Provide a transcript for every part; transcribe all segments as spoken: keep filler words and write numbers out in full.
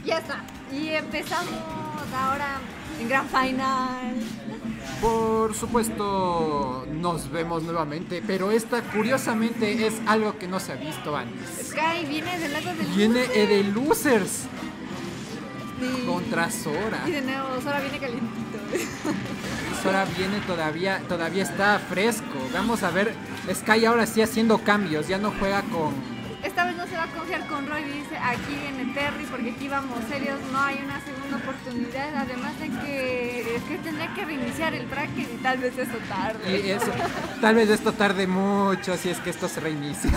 Ya está. Y empezamos ahora en Gran Final. Por supuesto, nos vemos nuevamente, pero esta curiosamente es algo que no se ha visto antes. Sky viene del lado del Viene loser. de Losers Sí. contra Sora. Y de nuevo, Sora viene calientito. Sora viene todavía, todavía está fresco. Vamos a ver, Sky ahora sí haciendo cambios, ya no juega con... Esta vez no se va a confiar con Roy, dice, aquí viene Terry porque aquí vamos serios, no hay una segunda oportunidad, además de que es que tendría que reiniciar el bracket y tal vez eso tarde. Y eso, tal vez esto tarde mucho si es que esto se reinicia.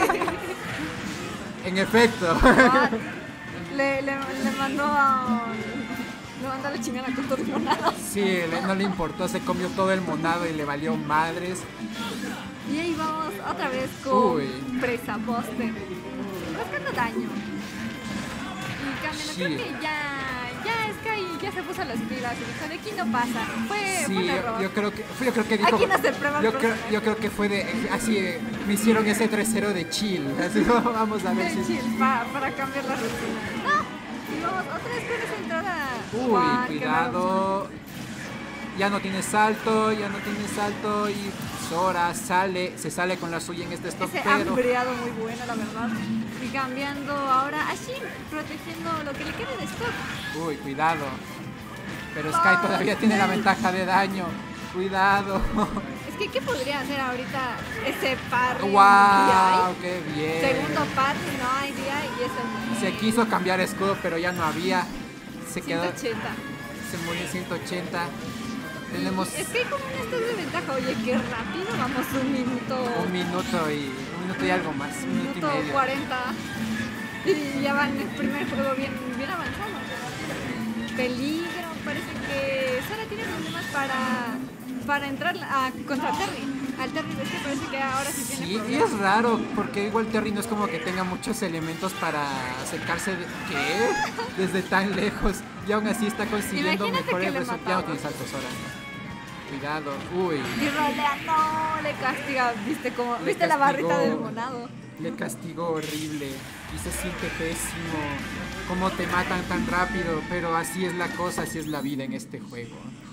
En efecto. Ah, le, le, le mandó a... Le mandó a la chingada con todo el monado. Sí, le- no le importó, se comió todo el monado y le valió madres. Y ahí vamos otra vez con Uy. Presa Poste. Buscando daño. Y cambiando, Sí. creo que ya, ya Sky ya se puso las pilas y dijo, de aquí no pasa. Fue, fue Sí, un yo, error. yo creo que yo creo que dijo, Aquí no se prueba el yo creo, personaje. yo creo que fue de así de, me hicieron ese tres cero de chill. Así, vamos a ver De si chill, pa- para cambiar la rutina. No, y vamos otra vez con esa entrada. Uy, Juan, qué cuidado. Ya no tiene salto, ya no tiene salto y Sora sale, se sale con la suya en este stop, Ese pero hambreado muy bueno, la verdad. Y cambiando ahora a Shin, protegiendo lo que le queda de stock. uy, cuidado. Pero Sky todavía tiene la ventaja de daño. Cuidado. Es que, ¿qué podría hacer ahorita ese parry? Wow, D qué I? bien. Segundo parry, no hay D I y es el Se quiso cambiar escudo, pero ya no había. Se quedó, ciento ochenta. se murió en ciento ochenta. Tenemos Es que como una estás de ventaja, oye, qué rápido, vamos un minuto. un minuto y un minuto y algo más, un minuto y minuto medio. cuarenta. Y ya van el primer juego bien, bien avanzado. Peligro, parece que Sora tiene problemas para, para entrar a, contra Terry. Al Terry ves que parece que ahora sí tiene Sí, y problemas. es raro, porque igual Terry no es como que tenga muchos elementos para acercarse de... ¿Qué? Desde tan lejos. Y aún así está consiguiendo Imagínate mejores que le resultados. Ya mataba. no tiene saltos ahora. Cuidado. Uy. Y rolea, no, le castiga, viste como, Le viste la castigó. barrita del monado. Le castigó horrible. Y se siente pésimo. Cómo te matan tan rápido. Pero así es la cosa, así es la vida en este juego.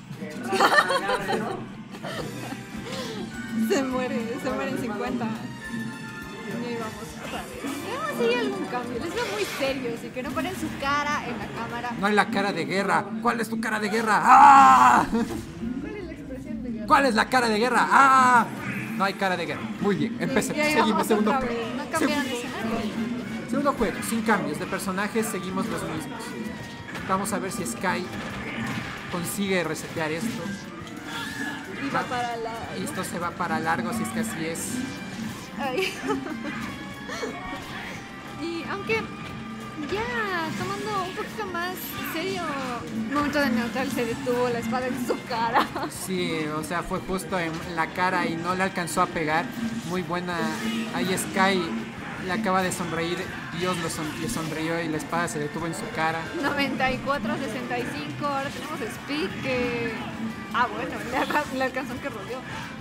Se muere, se muere en cincuenta. Y ahí vamos otra vez. Veamos si hay algún cambio. Les veo muy serios y que no ponen su cara en la cámara. No hay la cara de guerra. ¿Cuál es tu cara de guerra? ¡Ah! ¿Cuál es la expresión de guerra? ¿Cuál es la cara de guerra? ¡Ah! No hay cara de guerra. Muy bien, empecemos. Y ahí Seguimos, vamos segundo, otra vez. No cambiaron de segundo, escenario. segundo juego, sin cambios de personajes, seguimos los mismos. Vamos a ver si Sky consigue resetear esto. Y va para la... Y esto se va para largo, si es que así es. Ay. Y aunque ya tomando un poquito más serio, momento de neutral se detuvo la espada en su cara. Sí, o sea, fue justo en la cara y no le alcanzó a pegar. Muy buena. Ahí Sky le acaba de sonreír. Dios lo son- le sonrió y la espada se detuvo en su cara. noventa y cuatro a sesenta y cinco, ahora tenemos Speed que... Ah, bueno, le, aga- le alcanzó el que rodeó.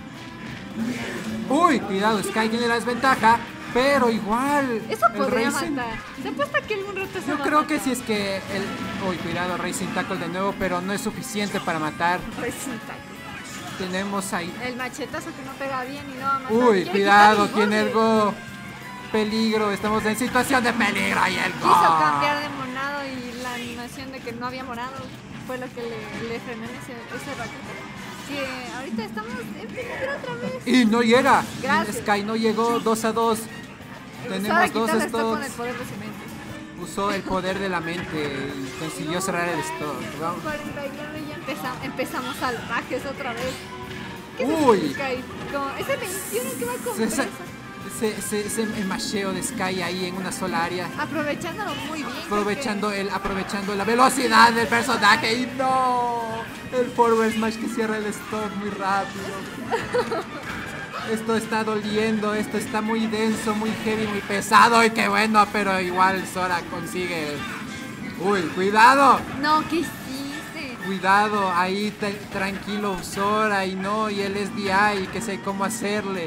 Uy, cuidado, Sky tiene la desventaja, pero igual. Eso el podría Racing- matar. Se apuesta que algún rato se Yo va a creo que matar. si es que el. Uy, cuidado, Racing Tackle de nuevo, pero no es suficiente para matar. Resulta. Tenemos ahí. El machetazo que no pega bien y no va a matar. Uy, Quiere cuidado, quitar el tiene el borde. go. Peligro, estamos en situación de peligro y el go. Quiso cambiar de monado y la animación de que no había monado fue lo que le, le frenó en ese, ese ratito. Que ahorita estamos en peligro otra vez. Y no llega. Gracias. Sky no llegó, dos a dos. Sora Tenemos dos quitando esto con stocks. el poder de cemento. Usó el poder de la mente y consiguió cerrar el stock. Vamos. cuarenta y nueve y ya empezamos, empezamos salvajes otra vez. ¿Qué es Uy. eso, Sky? Como ese veintiuno que va con Se- presa. Se, se, se- el macheo de Sky ahí en una sola área. Aprovechándolo muy bien. Aprovechando el, aprovechando la velocidad del personaje y no el forward smash que cierra el stop muy rápido. Esto está doliendo, esto está muy denso, muy heavy, muy pesado y qué bueno, pero igual Sora consigue. Uy, cuidado, Que... No, ¿qué hiciste? cuidado, ahí te- tranquilo Sora y no, y él es D I, que sé cómo hacerle.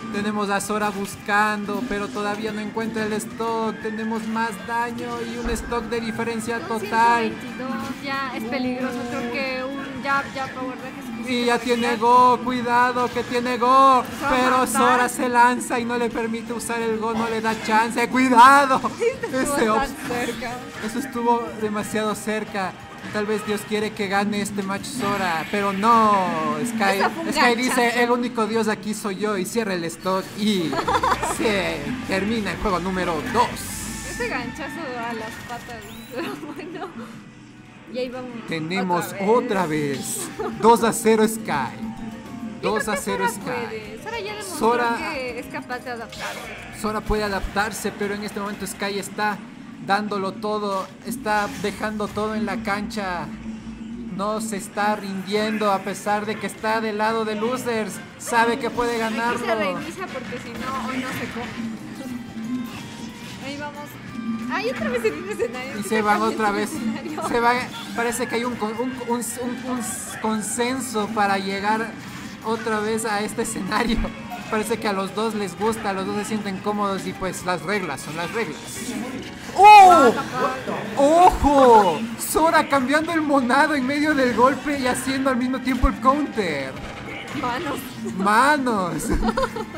Tenemos a Sora buscando, pero todavía no encuentra el stock. Tenemos más daño y un stock de diferencia total. ciento veintidós, ya es peligroso. Creo que un jab, jab power deck es Y ya tiene Go, cuidado que tiene Go. Pero matar. Sora se lanza y no le permite usar el Go, no le da chance. ¡Cuidado! Ese Estuvo ops- tan cerca. Eso estuvo demasiado cerca. Tal vez Dios quiere que gane este match Sora, pero no. Sky, Eso fue un Sky ganchazo. dice, el único Dios aquí soy yo, y cierra el stock y se termina el juego número dos. Ese ganchazo a las patas. Pero bueno. Y ahí vamos. Tenemos otra vez. dos a cero Sky. Yo dos creo a que cero Sora Sky. puede. Sora ya demostró Sora- que es capaz de adaptarse. Sora puede adaptarse, pero en este momento Sky está dándolo todo, está dejando todo en la cancha. No se está rindiendo a pesar de que está del lado de losers. Sabe que puede Aquí se ganarlo. reinicia porque si no, hoy no se come. Ahí vamos. Ay, otra vez en un escenario. Y ¿Qué se te van cambias otra de vez. escenario? Se va, parece que hay un, con- un, un- un- un consenso para llegar otra vez a este escenario. Parece que a los dos les gusta, a los dos se sienten cómodos y pues las reglas son las reglas. ¡Oh! ¡Ojo! Sora cambiando el monado en medio del golpe y haciendo al mismo tiempo el counter. Manos. ¡Manos! No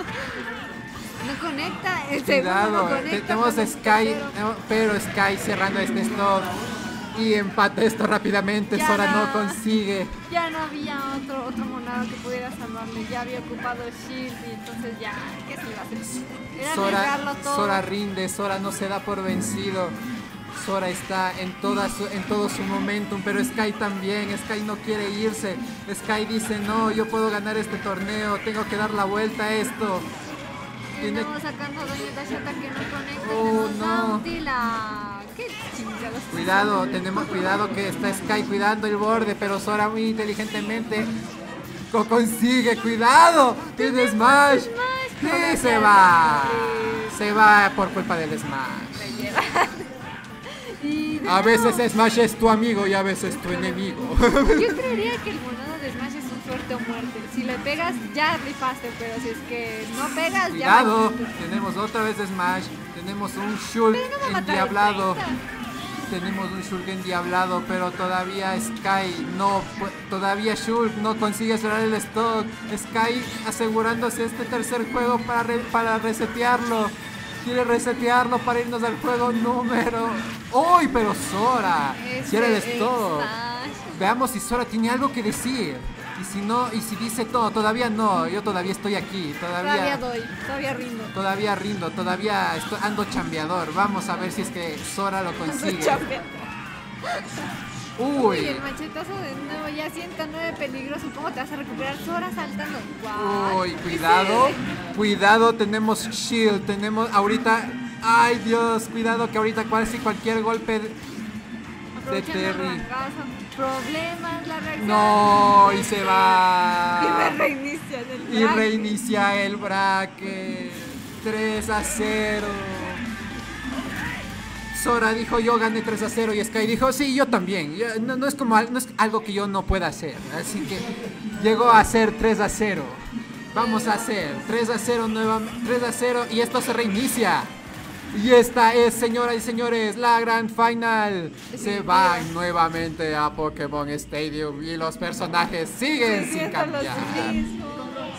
conecta. El segundo Cuidado, no te- conecta. tenemos con a el Sky, tercero. no, pero Sky cerrando este stop y empata esto rápidamente. Ya Sora no no. consigue. Ya no había otro, otro monado que pudiera salvarle. Ya había ocupado Shield y entonces ya, ¿qué se iba a hacer? Era Sora, arriesgarlo todo. Sora rinde, Sora no se da por vencido. Sora está en, toda su, en todo su momentum, pero Sky también. Sky no quiere irse. Sky dice, no, yo puedo ganar este torneo, tengo que dar la vuelta a esto. Tiene- Estamos sacando daño de Shota que no conecta. Oh, tenemos no. Nautila. Qué chingados. Cuidado, tenemos cuidado que está Sky cuidando el borde, pero Sora muy inteligentemente lo consigue. Cuidado, tiene Smash. Sí, se va. Se va por culpa del Smash. Me lleva. Y de A nuevo, veces Smash es tu amigo y a veces tu enemigo. yo creería que el monado de Smash es un suerte o muerte. Si le pegas, ya rifaste, pero si es que no pegas, Cuidado, ya. tenemos otra vez Smash. Tenemos un Shulk Pero no va a matar al endiablado. treinta. Tenemos un Shulk endiablado, pero todavía Sky no, pu- todavía Shulk no consigue cerrar el stock. Sky asegurándose este tercer juego para, re- para resetearlo. Quiere resetearlo para irnos al juego número. ¡Uy! Pero Sora, Ese cierra el stock. Smash. Veamos si Sora tiene algo que decir. Y si no, y si dice todo, todavía no, yo todavía estoy aquí, Todavía doy, todavía rindo. Todavía rindo, todavía estoy, ando chambeador. Vamos a ver si es que Sora lo consigue. Champion. Uy, Y el machetazo de nuevo, ya ciento nueve peligroso. ¿Cómo te vas a recuperar? Sora saltando. Guau. uy, cuidado, Ese- cuidado, tenemos shield, tenemos ahorita, ay Dios, cuidado que ahorita casi cualquier golpe de, de aprovechando el Terry. rangazo. Problemas, la reacción. No, y se Y me va. reinicia del Y bracket. reinicia el bracket. tres a cero. Sora dijo yo gané tres a cero y Sky dijo sí, yo también. Yo- no, no es como al- no es algo que yo no pueda hacer. Así que llegó a ser tres a cero. Vamos a hacer tres a cero nuevamente, tres a cero y esto se reinicia. Y esta es, señoras y señores, la gran final. Se van nuevamente a Pokémon Stadium y los personajes siguen sin Siento los cambiar. mismos.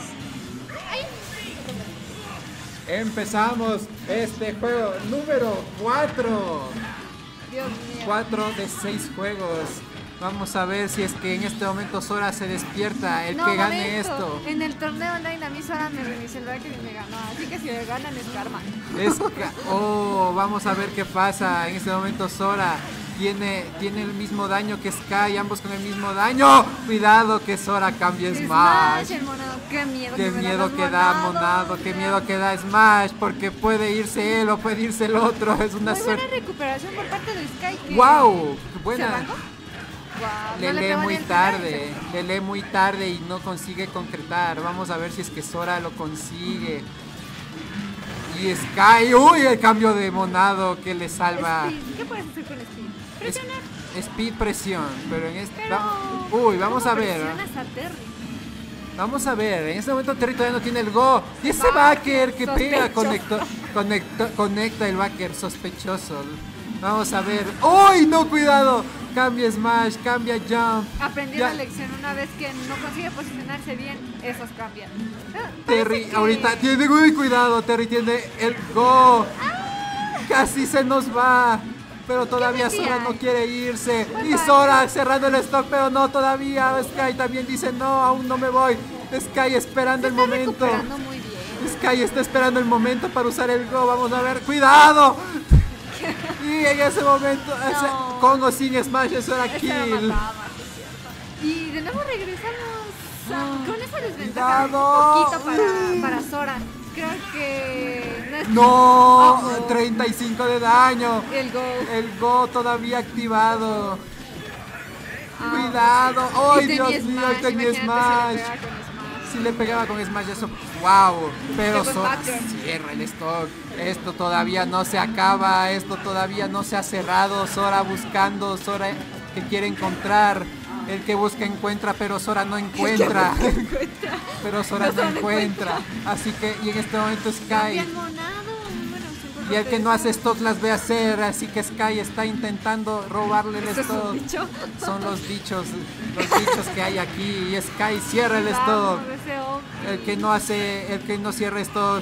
Empezamos este juego número cuatro. Dios mío. cuatro de seis juegos. Vamos a ver si es que en este momento Sora se despierta, el No, que gane momento. esto. En el torneo online a mí Sora me reinició el bracket y me ganó. Así que si le ganan es karma. Es ca- oh, vamos a ver qué pasa. En este momento Sora tiene, tiene el mismo daño que Sky, ambos con el mismo daño. Cuidado que Sora cambie Smash. Smash, el monado. Qué miedo. Qué que me miedo los que da monados. Monado, qué miedo que da Smash, porque puede irse él o puede irse el otro. Es una Muy buena suerte. recuperación por parte de Sky. que- ¡Wow! ¿Se Buena. arrancó? Guau, Le no lee pegó ni muy el primer tarde, y le lee muy tarde y no consigue concretar. Vamos a ver si es que Sora lo consigue. Y Sky, uy, el cambio de monado que le se- salva. Speed. ¿Qué puedes hacer con Speed? Es- Presionar. speed presión, pero en este. Pero... va- Uy, vamos ¿cómo a ver. presionas a Terry? Vamos a ver, en este momento Terry todavía no tiene el go. Y ese backer que pega, conecta, conecta, conecta el backer sospechoso. Vamos a ver. ¡Uy, no, cuidado! Cambia Smash, cambia Jump. Aprendí Ya. la lección una vez que no consigue posicionarse bien, esos cambian. Ah, Terry parece que- ahorita tiene muy cuidado, Terry tiene el go. Casi se nos va. Pero todavía ¿Qué Sora decía? no quiere irse. Bye, Y bye. Sora cerrando el stock, pero no todavía. Sky también dice no, aún no me voy. Sky esperando el Está momento. recuperando muy bien. Sky está esperando el momento para usar el go. Vamos a ver. ¡Cuidado! Y en ese momento, ese- No. con o sin Smash, eso era Ese lo kill. mataba, sí, es cierto. Y de nuevo regresamos a- con esa desventaja un Cuidado. poquito para, para Sora. Creo que no es No, Ojo. treinta y cinco de daño. el go. El go todavía activado. Ah, Cuidado. y ¡Ay, tenía Dios mío! Smash, Y tenía imagínate Smash. si le pegaba con Smash. Si le pegaba con Smash, eso. ¡Wow! Pero Qué buen Sora backer. cierra el stock. Esto todavía no se acaba. Esto todavía no se ha cerrado. Sora buscando. Sora que quiere encontrar. El que busca encuentra, pero Sora no encuentra. Pero Sora No, no Sora no encuentra. Así que, y en este momento Sky. Cambian monado. Bueno, Y el que no hace stock las ve hacer, así que Sky está intentando robarle el ¿Eso es un stock. bicho? Son los bichos, los bichos que hay aquí. Y Sky cierra el stock. Vamos, ese hombre. El que no hace, el que no cierra stocks,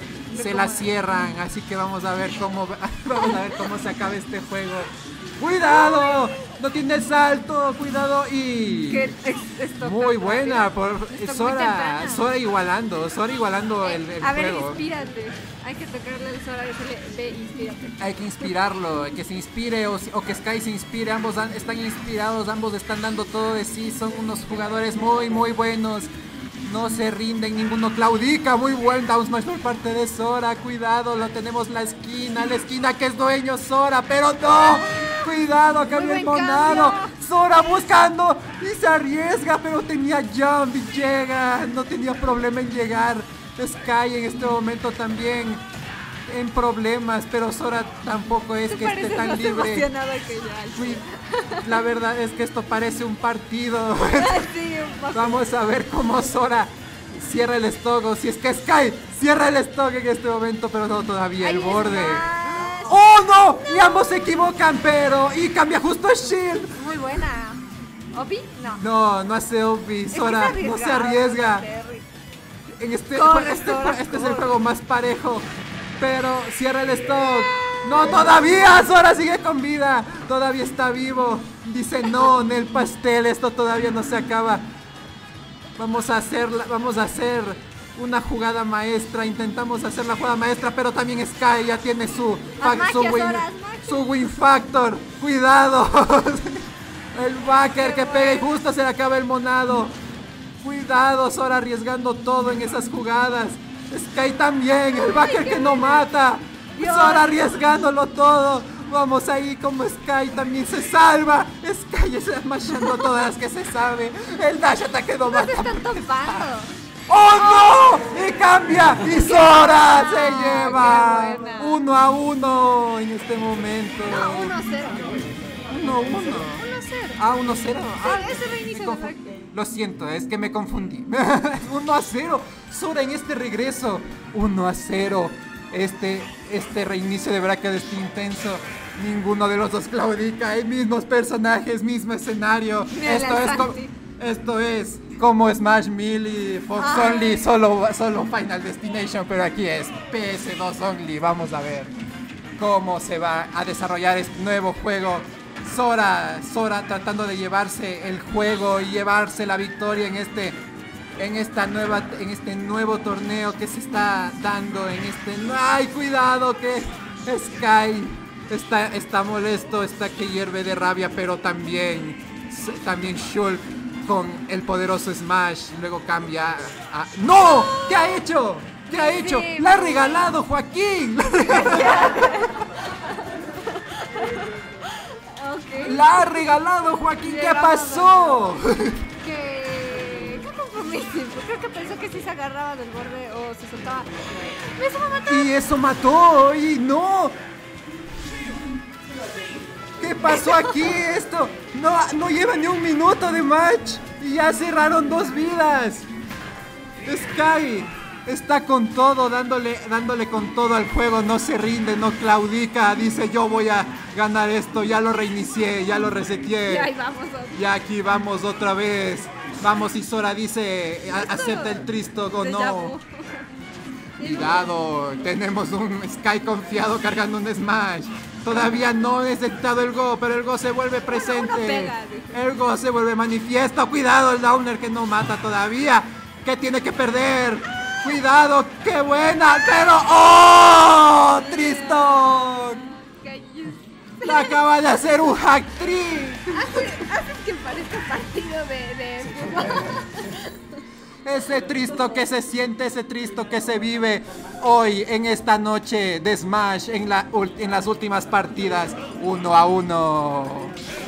se la cierran. Así que vamos a ver cómo, vamos a ver cómo se acaba este juego. ¡Cuidado! No tiene el salto, cuidado y. Que ex- esto Muy tan buena rápido. por Esto muy Sora, temprano. Sora igualando, Sora igualando el, el A ver, juego. inspírate. Hay que tocarle el Sora y decirle, ve, inspírate. Hay que inspirarlo, que se inspire o, o que Sky se inspire, ambos dan- están inspirados, ambos están dando todo de sí, son unos jugadores muy muy buenos, no se rinden, ninguno claudica, muy buen down smash por parte de Sora, cuidado, lo tenemos la esquina, la esquina que es dueño Sora, pero no, cuidado, cambia el buen monado, cambio. Sora buscando y se arriesga, pero tenía jump y llega, no tenía problema en llegar, Sky en este momento también en problemas, pero Sora tampoco es Te que esté pareces tan más libre. emocionado que yo. Uy, la verdad es que esto parece un partido. Sí, un poco. Vamos a ver cómo Sora cierra el stock o si es que Sky cierra el stock en este momento, pero no todavía el Ahí borde. está. ¡Oh no! Y ambos se equivocan, pero y cambia justo el shield. Muy buena. ¿Obi? No. No, no hace Obi. Es que Sora es no se arriesgado, arriesga. Terry. En este, Corre, este, Sora, este es el corre. juego más parejo. Pero cierra el stock. No, todavía. Sora sigue con vida. Todavía está vivo. Dice no en el pastel. Esto todavía no se acaba. Vamos a hacerla. Vamos a hacer una jugada maestra. Intentamos hacer la jugada maestra. Pero también Sky ya tiene su, Haz fa- su, magia, win, Sora, haz magia. su win factor. Cuidado. El backer que pega y justo se le acaba el monado. Cuidado, Sora arriesgando todo en esas jugadas. Sky también, el backer que no mata. Dios. Sora arriesgándolo todo. Vamos ahí como Sky también se salva. Sky está machando todas las que se sabe. El dash ataque no No se mata. están topando. ¡Oh no! Y cambia. Y Sora se lleva. qué buena. Uno a uno en este momento. No, uno cero. Uno a uno. uno cero. Ah, uno cero. Ah, ese reinicio me de confu- ataque. Lo siento, es que me confundí. uno a cero. Sora en este regreso. uno a cero. Este, este reinicio de bracket está intenso. Ninguno de los dos claudica. Hay mismos personajes, mismo escenario. Mira, Esto la es, co- Santi. esto es como Smash Melee, Fox Ay. Only, solo, solo Final Destination. Pero aquí es P S dos Only. Vamos a ver cómo se va a desarrollar este nuevo juego. Sora, Sora tratando de llevarse el juego y llevarse la victoria en este, en esta nueva, en este nuevo torneo que se está dando en este. ¡Ay, cuidado que Sky está, está molesto, está que hierve de rabia, pero también, también Shulk con el poderoso Smash. Luego cambia a. ¡No! ¿Qué ha hecho? ¿Qué ha hecho? Sí, ¡La ha regalado Joaquín! Ok. ¡La ha regalado Joaquín! ¿Qué Llegaba pasó? Que. Qué compromiso. Creo que pensó que si se agarraba del borde o se soltaba. ¡Eso va a matar! Y eso mató. ¡Y no! ¿Qué pasó aquí? Esto no, no lleva ni un minuto de match. Y ya cerraron dos vidas. Sky está con todo, dándole, dándole con todo al juego, no se rinde, no claudica, dice yo voy a ganar esto, ya lo reinicié, ya lo reseteé. Y ahí vamos. Otra. Ya aquí vamos otra vez. Vamos, y Sora dice, a- acepta el Tristok o no. Cuidado, tenemos un Sky confiado cargando un Smash. Todavía no he detectado el Go, pero el Go se vuelve presente. Uno pega, dice. El Go se vuelve manifiesto. Cuidado, el Downer que no mata todavía. Que tiene que perder. Cuidado, qué buena. Pero ¡oh! Tristok. La acaba de hacer un hack trick. Haces haces que parezca partido de, de fútbol. Ese Tristo que se siente, ese Tristo que se vive hoy en esta noche de Smash en, la, en las últimas partidas, uno a uno.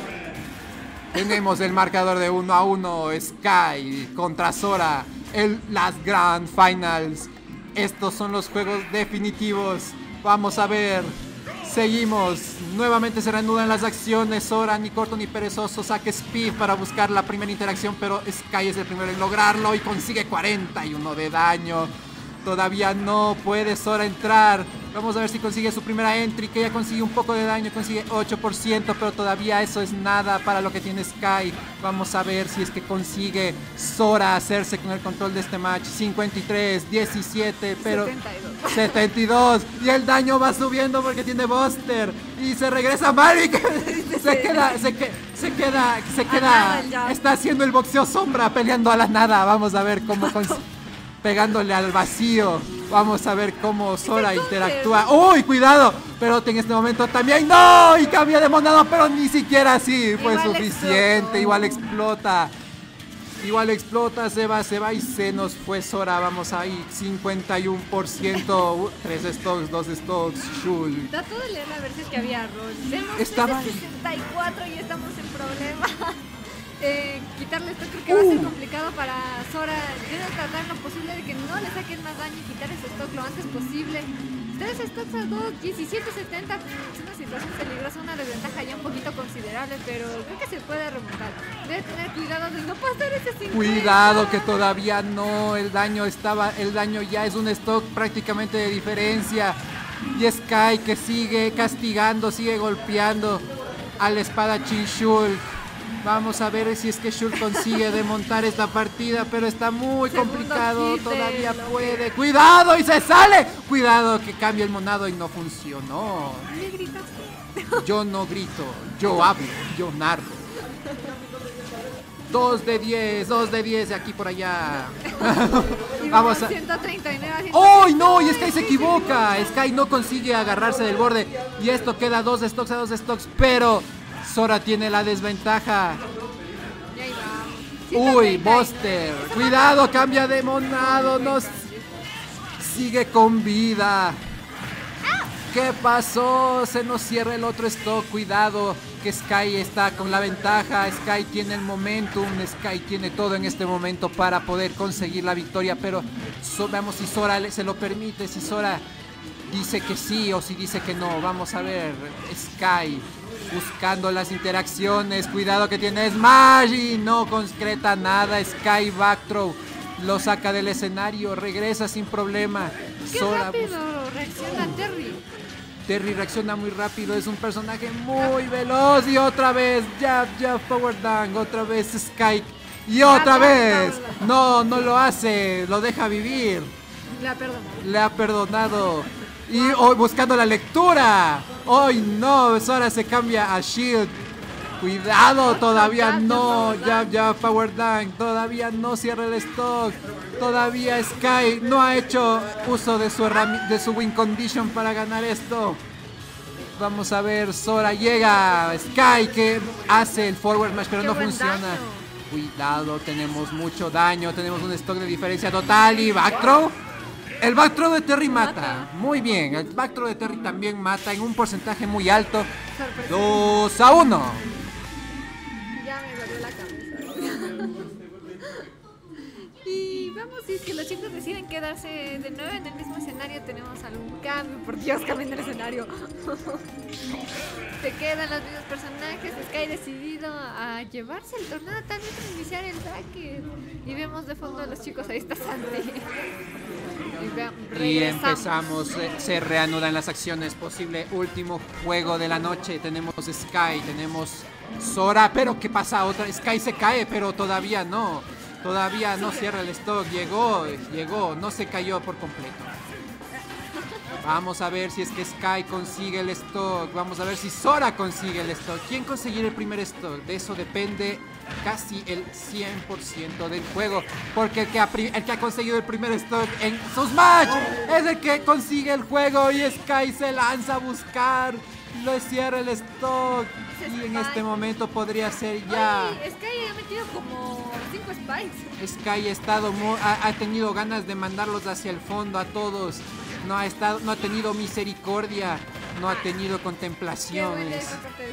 Tenemos el marcador de uno a uno, Sky contra Sora, en las Grand Finals. Estos son los juegos definitivos. Vamos a ver. Seguimos, nuevamente se reanudan las acciones. Sora, ni corto ni perezoso, saca Speed para buscar la primera interacción, pero Sky es el primero en lograrlo y consigue cuarenta y uno de daño. Todavía no puede Sora entrar. Vamos a ver si consigue su primera entry, que ya consigue un poco de daño, consigue ocho por ciento, pero todavía eso es nada para lo que tiene Sky. Vamos a ver si es que consigue Sora hacerse con el control de este match. cincuenta y tres, diecisiete, pero setenta y dos. setenta y dos. Y el daño va subiendo porque tiene Buster. Y se regresa Marik. Se queda, se, que, se queda, se A queda. nada el jab. Está haciendo el boxeo sombra, peleando a la nada. Vamos a ver cómo cons- pegándole al vacío. Vamos a ver cómo Sora Es el interactúa. ¡Uy, cuidado! Pero en este momento también ¡no! Y cambia de monado, pero ni siquiera así fue Igual suficiente. explotó. Igual explota. Igual explota, se va, se va y se nos fue Sora. Vamos ahí, cincuenta y uno por ciento. tres stocks, dos stocks, Shul. Trato de leer a ver si es que había error. Vemos Estaba- sesenta y cuatro y estamos en problemas. Eh, quitarle esto creo que va a ser Uh. complicado para Sora. Debe tratar lo posible de que no le saquen más daño y quitar ese stock lo antes posible. Tres stocks a dos, diecisiete setenta. Es una situación peligrosa, una desventaja ya un poquito considerable, pero creo que se puede remontar. Debe tener cuidado de no pasar ese cincuenta. Cuidado que todavía no, el daño estaba, el daño ya es un stock prácticamente de diferencia. Y Sky que sigue castigando, sigue golpeando al espadachín Shul. Vamos a ver si es que Shul consigue desmontar esta partida, pero está muy Segundo complicado, hit de todavía lo puede. ¡Cuidado! ¡Y se sale! ¡Cuidado que cambia el monado y no funcionó! ¿Me gritaste? Yo no grito, yo hablo, yo narro. dos de diez, dos de diez de aquí por allá. Y Vamos a... ciento treinta y nueve a ¡Oh, no! Y Sky se equivoca. Sky no consigue agarrarse del borde. Y esto queda dos stocks a dos stocks. Pero Sora tiene la desventaja. Y ahí va. Uy, ciento treinta. Buster. Cuidado, cambia de monado. No s- sigue con vida. ¿Qué pasó? Se nos cierra el otro stock. Cuidado, que Sky está con la ventaja. Sky tiene el momentum. Sky tiene todo en este momento para poder conseguir la victoria. Pero so- veamos si Sora le- se lo permite. Si Sora dice que sí o si dice que no. Vamos a ver. Sky buscando las interacciones. Cuidado que tiene Smash y no concreta nada. Sky backthrow. Lo saca del escenario. Regresa sin problema. Qué Sora rápido reacciona Terry. Terry reacciona muy rápido, es un personaje muy veloz y otra vez, jab, jab, power dunk, otra vez Sky y otra Jab, jab, vez, power dunk. no, no lo hace, lo deja vivir, La perdona. le ha perdonado y hoy buscando la lectura, hoy no, Sora se cambia a Shield, cuidado, todavía jab, no, jab, jab, jab, power dunk, todavía no cierra el stock. Todavía Sky no ha hecho uso de su, herrami- de su win condition para ganar esto. Vamos a ver, Sora llega. Sky que hace el forward smash, pero Qué no buen funciona. daño. Cuidado, tenemos mucho daño. Tenemos un stock de diferencia total. Y backthrow. El backthrow de Terry mata. Muy bien, el backthrow de Terry también mata en un porcentaje muy alto. Sorpresa. dos a uno. Ya me dolió la cabeza. Y veamos si es que los chicos deciden quedarse de nuevo en el mismo escenario. Tenemos algún cambio. Por Dios, cambien el escenario. Se quedan los mismos personajes. Sky decidido a llevarse el torneo, también para iniciar el bracket. Y vemos de fondo a los chicos. Ahí está Santi. Y, vea, y empezamos, eh, se reanudan las acciones. Posible último juego de la noche. Tenemos Sky, tenemos Sora. Pero ¿qué pasa? Otra Sky se cae, pero todavía no. Todavía no cierra el stock. Llegó, llegó, no se cayó por completo. Vamos a ver si es que Sky consigue el stock. Vamos a ver si Sora consigue el stock. ¿Quién conseguirá el primer stock? De eso depende casi el cien por ciento del juego. Porque el que, ha, el que ha conseguido el primer stock en sus match es el que consigue el juego. Y Sky se lanza a buscar. Lo cierra el stock. Y en este momento podría ser ya. Oye, Sky ha metido como cinco spikes. Sky ha, estado ha, ha tenido ganas de mandarlos hacia el fondo a todos. No ha estado, no ha tenido misericordia, no ha tenido contemplaciones.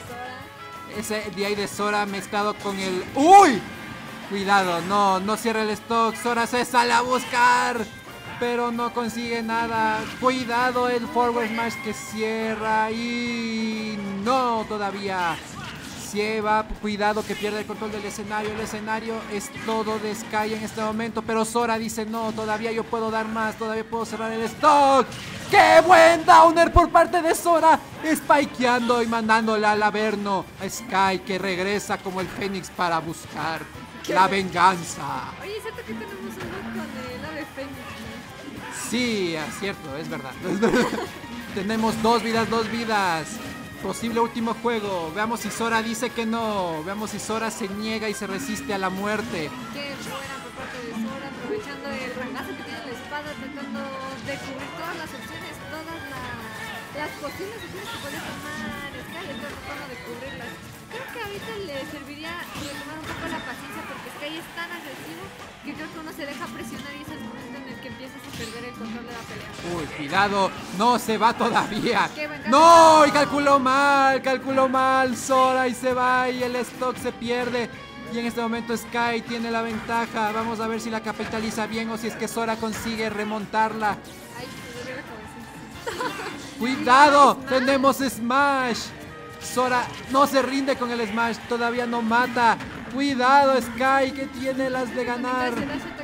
Ese de ahí de Sora mezclado con el. ¡Uy! Cuidado, no, no cierra el stock. Sora se sale a buscar, pero no consigue nada. Cuidado, el forward smash que cierra y no todavía. Lleva, cuidado que pierde el control del escenario. El escenario es todo de Sky en este momento, pero Sora dice no, todavía yo puedo dar más, todavía puedo cerrar el stock. ¡Qué buen downer por parte de Sora! Spikeando y mandándole al Averno a Sky, que regresa como el Fénix para buscar la venganza. Oye, es cierto que tenemos un look con el ave Fénix, ¿no? Sí, es cierto, es verdad. Tenemos dos vidas, dos vidas. Posible último juego. Veamos si Sora dice que no. Veamos si Sora se niega y se resiste a la muerte. Qué buena por parte de Sora, aprovechando el rangazo que tiene la espada, tratando de cubrir todas las opciones, todas la, las posibles opciones que puede tomar Sky, está tratando de cubrirlas. Creo que ahorita le serviría retomar un poco la paciencia, porque Sky es tan agresivo que creo que uno se deja presionar y es el momento en el que empiezas a perder el control de la pelea. Uy, cuidado, no se va todavía. No, y calculó mal, calculó mal Sora y se va y el stock se pierde. Y en este momento Sky tiene la ventaja. Vamos a ver si la capitaliza bien o si es que Sora consigue remontarla. Ay, me duele la cabeza. Cuidado, tenemos Smash. Sora no se rinde con el Smash, todavía no mata. Cuidado Sky, que tiene las de ganar.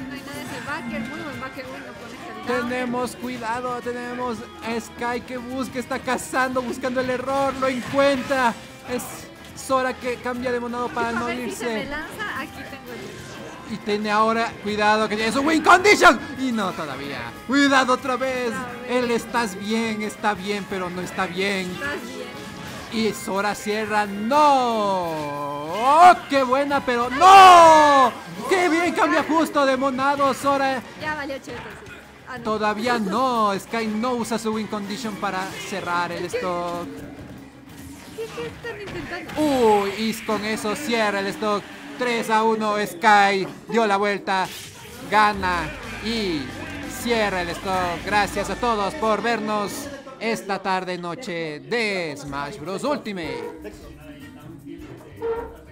Tenemos cuidado, tenemos a Sky que busca, está cazando, buscando el error, lo encuentra. Es Sora que cambia de monado para no irse. Si se me lanza, aquí tengo el... Y tiene ahora, cuidado que tiene su win condition. Y no todavía. Cuidado otra vez. Él estás bien, está bien, pero no está bien. Estás bien. Y Sora cierra, no. ¡Oh, qué buena, pero no! ¡Qué bien cambia justo de monado, Sora! Ya valió cheto, sí. Ah, no. Todavía no, Sky no usa su win condition para cerrar el stock. ¿Qué, qué están intentando? Uy, y con eso cierra el stock. tres a uno, Sky dio la vuelta, gana y cierra el stock. Gracias a todos por vernos esta tarde noche de Smash Bros Ultimate.